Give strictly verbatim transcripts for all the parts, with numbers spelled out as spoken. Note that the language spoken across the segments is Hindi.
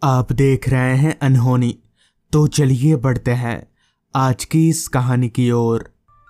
आप देख रहे हैं अनहोनी। तो चलिए बढ़ते हैं आज की इस कहानी की ओर।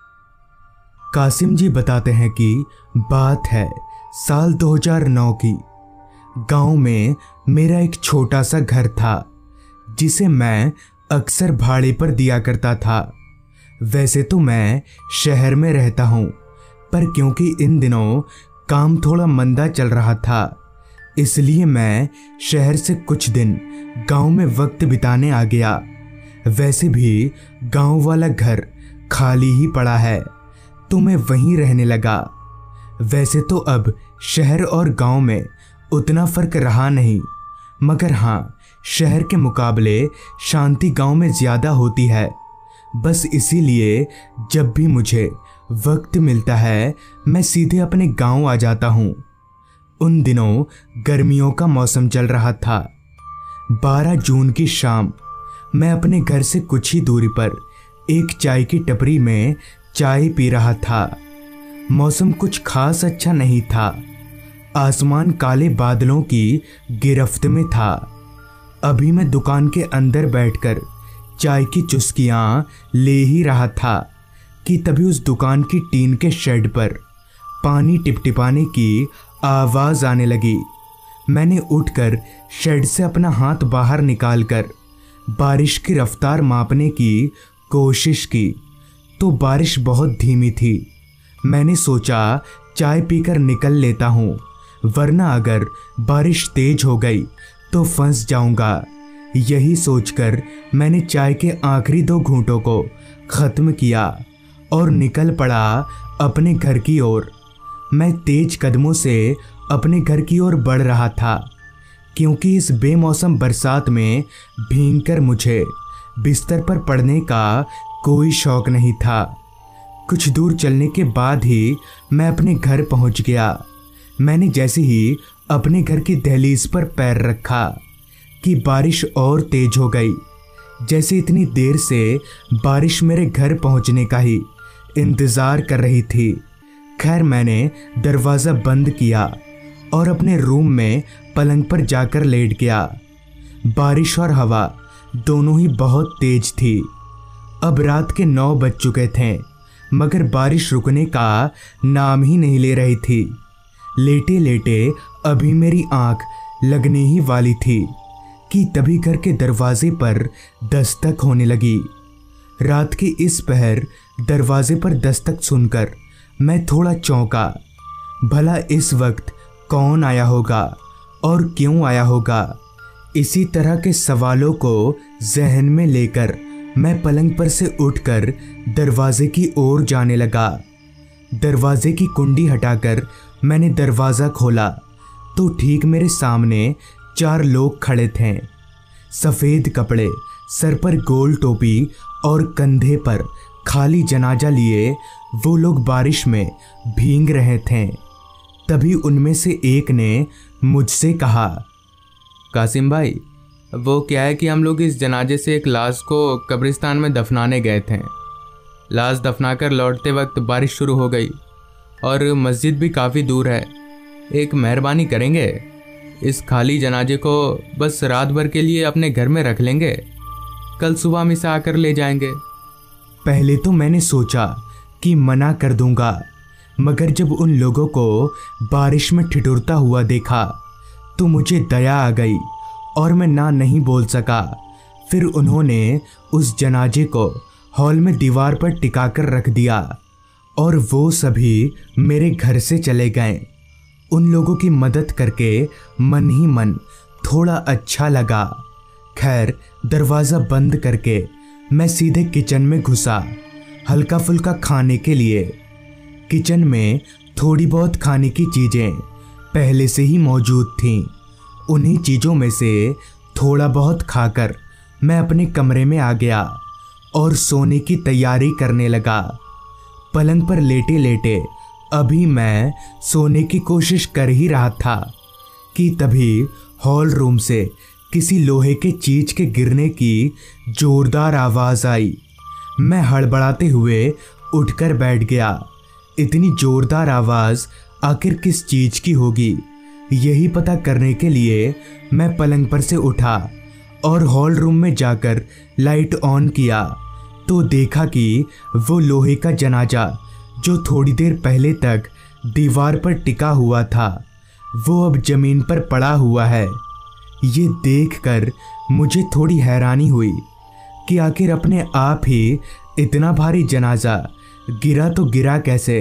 कासिम जी बताते हैं कि बात है साल दो हज़ार नौ की। गांव में मेरा एक छोटा सा घर था जिसे मैं अक्सर भाड़े पर दिया करता था। वैसे तो मैं शहर में रहता हूँ, पर क्योंकि इन दिनों काम थोड़ा मंदा चल रहा था, इसलिए मैं शहर से कुछ दिन गांव में वक्त बिताने आ गया। वैसे भी गांव वाला घर खाली ही पड़ा है, तो मैं वहीं रहने लगा। वैसे तो अब शहर और गांव में उतना फर्क रहा नहीं, मगर हाँ, शहर के मुकाबले शांति गांव में ज़्यादा होती है। बस इसीलिए जब भी मुझे वक्त मिलता है मैं सीधे अपने गांव आ जाता हूँ। उन दिनों गर्मियों का मौसम चल रहा था। बारह जून की शाम मैं अपने घर से कुछ ही दूरी पर एक चाय की टपरी में चाय पी रहा था। मौसम कुछ खास अच्छा नहीं था। आसमान काले बादलों की गिरफ्त में था। अभी मैं दुकान के अंदर बैठकर चाय की चुस्कियां ले ही रहा था कि तभी उस दुकान की टीन के शेड पर पानी टिपटिपाने की आवाज़ आने लगी। मैंने उठकर शेड से अपना हाथ बाहर निकालकर बारिश की रफ्तार मापने की कोशिश की, तो बारिश बहुत धीमी थी। मैंने सोचा चाय पीकर निकल लेता हूँ, वरना अगर बारिश तेज हो गई तो फंस जाऊंगा। यही सोचकर मैंने चाय के आखिरी दो घूंटों को ख़त्म किया और निकल पड़ा अपने घर की ओर। मैं तेज कदमों से अपने घर की ओर बढ़ रहा था, क्योंकि इस बेमौसम बरसात में भीगकर मुझे बिस्तर पर पड़ने का कोई शौक नहीं था। कुछ दूर चलने के बाद ही मैं अपने घर पहुंच गया। मैंने जैसे ही अपने घर की दहलीज पर पैर रखा कि बारिश और तेज हो गई। जैसे इतनी देर से बारिश मेरे घर पहुंचने का ही इंतज़ार कर रही थी। खैर, मैंने दरवाज़ा बंद किया और अपने रूम में पलंग पर जाकर लेट गया। बारिश और हवा दोनों ही बहुत तेज थी। अब रात के नौ बज चुके थे, मगर बारिश रुकने का नाम ही नहीं ले रही थी। लेटे लेटे अभी मेरी आंख लगने ही वाली थी कि तभी घर के दरवाजे पर दस्तक होने लगी। रात के इस पहर दरवाजे पर दस्तक सुनकर मैं थोड़ा चौंका। भला इस वक्त कौन आया होगा और क्यों आया होगा? इसी तरह के सवालों को जहन में लेकर मैं पलंग पर से उठकर दरवाजे की ओर जाने लगा। दरवाजे की कुंडी हटाकर मैंने दरवाज़ा खोला तो ठीक मेरे सामने चार लोग खड़े थे। सफ़ेद कपड़े, सर पर गोल टोपी और कंधे पर खाली जनाजा लिए वो लोग बारिश में भीग रहे थे। तभी उनमें से एक ने मुझसे कहा, कासिम भाई, वो क्या है कि हम लोग इस जनाजे से एक लाश को कब्रिस्तान में दफनाने गए थे। लाश दफनाकर लौटते वक्त बारिश शुरू हो गई और मस्जिद भी काफ़ी दूर है। एक मेहरबानी करेंगे, इस खाली जनाजे को बस रात भर के लिए अपने घर में रख लेंगे, कल सुबह हम इसे आकर ले जाएंगे। पहले तो मैंने सोचा कि मना कर दूंगा, मगर जब उन लोगों को बारिश में ठिठुरता हुआ देखा तो मुझे दया आ गई और मैं ना नहीं बोल सका। फिर उन्होंने उस जनाजे को हॉल में दीवार पर टिकाकर रख दिया और वो सभी मेरे घर से चले गए। उन लोगों की मदद करके मन ही मन थोड़ा अच्छा लगा। खैर, दरवाज़ा बंद करके मैं सीधे किचन में घुसा हल्का फुल्का खाने के लिए। किचन में थोड़ी बहुत खाने की चीज़ें पहले से ही मौजूद थीं। उन्हीं चीज़ों में से थोड़ा बहुत खाकर मैं अपने कमरे में आ गया और सोने की तैयारी करने लगा। पलंग पर लेटे लेटे अभी मैं सोने की कोशिश कर ही रहा था कि तभी हॉल रूम से किसी लोहे के चीज के गिरने की जोरदार आवाज़ आई। मैं हड़बड़ाते हुए उठकर बैठ गया। इतनी जोरदार आवाज़ आखिर किस चीज़ की होगी, यही पता करने के लिए मैं पलंग पर से उठा और हॉल रूम में जाकर लाइट ऑन किया तो देखा कि वो लोहे का जनाजा जो थोड़ी देर पहले तक दीवार पर टिका हुआ था वो अब जमीन पर पड़ा हुआ है। ये देखकर मुझे थोड़ी हैरानी हुई कि आखिर अपने आप ही इतना भारी जनाजा गिरा तो गिरा कैसे।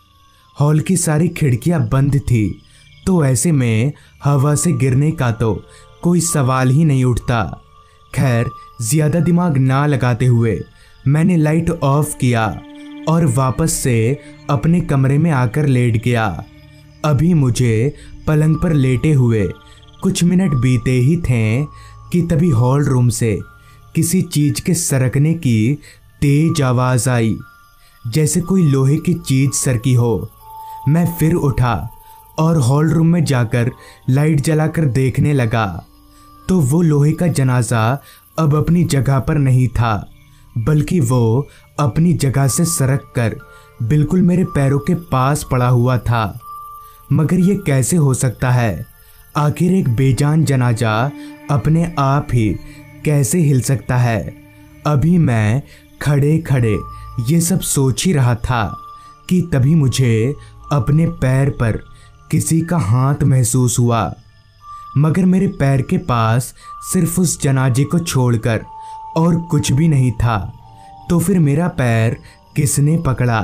हॉल की सारी खिड़कियां बंद थी तो ऐसे में हवा से गिरने का तो कोई सवाल ही नहीं उठता। खैर, ज़्यादा दिमाग ना लगाते हुए मैंने लाइट ऑफ किया और वापस से अपने कमरे में आकर लेट गया। अभी मुझे पलंग पर लेटे हुए कुछ मिनट बीते ही थे कि तभी हॉल रूम से किसी चीज़ के सरकने की तेज आवाज़ आई, जैसे कोई लोहे की चीज़ सरकी हो। मैं फिर उठा और हॉल रूम में जाकर लाइट जलाकर देखने लगा तो वो लोहे का जनाजा अब अपनी जगह पर नहीं था, बल्कि वो अपनी जगह से सरक कर बिल्कुल मेरे पैरों के पास पड़ा हुआ था। मगर ये कैसे हो सकता है? आखिर एक बेजान जनाजा अपने आप ही कैसे हिल सकता है? अभी मैं खड़े खड़े ये सब सोच ही रहा था कि तभी मुझे अपने पैर पर किसी का हाथ महसूस हुआ, मगर मेरे पैर के पास सिर्फ उस जनाजे को छोड़कर और कुछ भी नहीं था। तो फिर मेरा पैर किसने पकड़ा?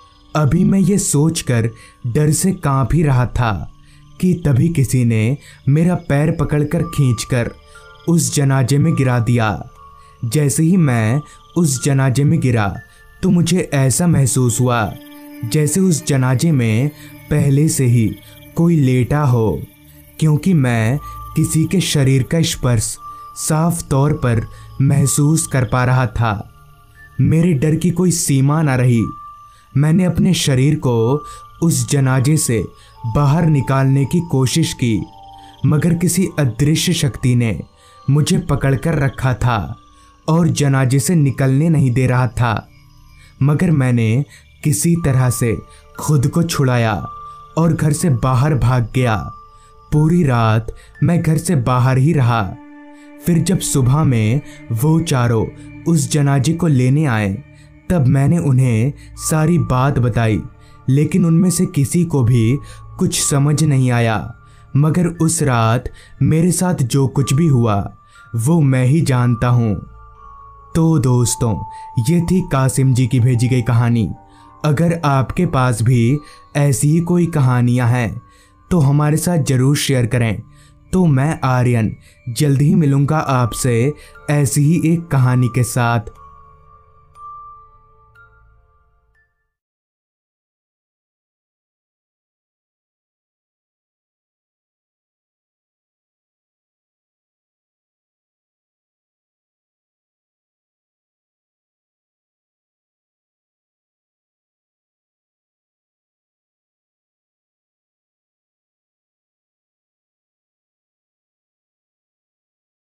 अभी मैं ये सोचकर डर से कांप ही रहा था कि तभी किसी ने मेरा पैर पकड़कर खींचकर उस जनाजे में गिरा दिया। जैसे ही मैं उस जनाजे में गिरा तो मुझे ऐसा महसूस हुआ जैसे उस जनाजे में पहले से ही कोई लेटा हो, क्योंकि मैं किसी के शरीर का स्पर्श साफ तौर पर महसूस कर पा रहा था। मेरे डर की कोई सीमा न रही। मैंने अपने शरीर को उस जनाजे से बाहर निकालने की कोशिश की, मगर किसी अदृश्य शक्ति ने मुझे पकड़कर रखा था और जनाजे से निकलने नहीं दे रहा था। मगर मैंने किसी तरह से खुद को छुड़ाया और घर से बाहर भाग गया। पूरी रात मैं घर से बाहर ही रहा। फिर जब सुबह में वो चारों उस जनाजे को लेने आए तब मैंने उन्हें सारी बात बताई, लेकिन उनमें से किसी को भी कुछ समझ नहीं आया। मगर उस रात मेरे साथ जो कुछ भी हुआ वो मैं ही जानता हूँ। तो दोस्तों, ये थी कासिम जी की भेजी गई कहानी। अगर आपके पास भी ऐसी ही कोई कहानियाँ हैं तो हमारे साथ ज़रूर शेयर करें। तो मैं आर्यन जल्द ही मिलूँगा आपसे ऐसी ही एक कहानी के साथ।